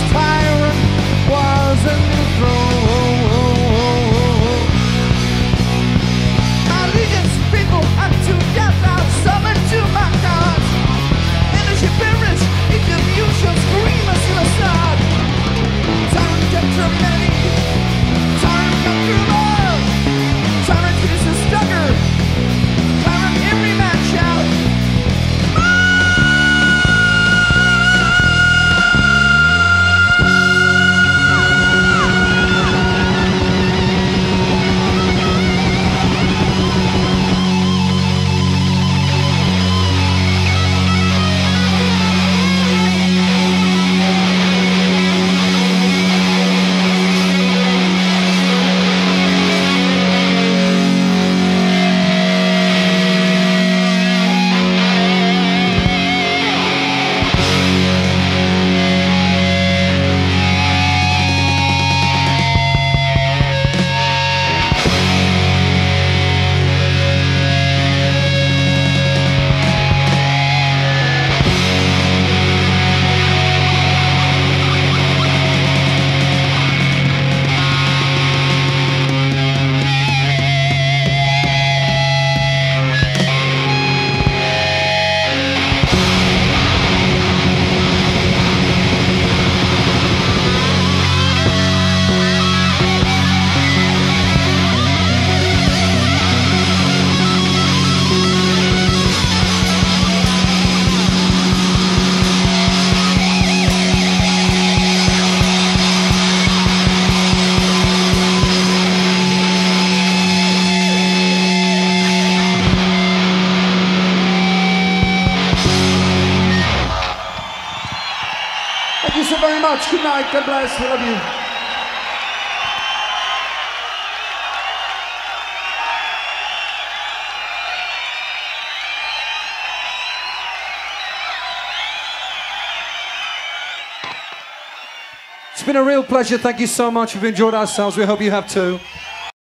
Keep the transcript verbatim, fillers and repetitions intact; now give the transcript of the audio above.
Tyrant wasn't thrown. My legion's people unto death I'll summon to my cause. And as you perish in confusion, scream a suicide. Tyrant kept her many, Tyrant kept her love. Tyrant is a stugger, Tyrant every man shout. Thank you so very much. Good night. God bless. We love you. It's been a real pleasure. Thank you so much. We've enjoyed ourselves. We hope you have too.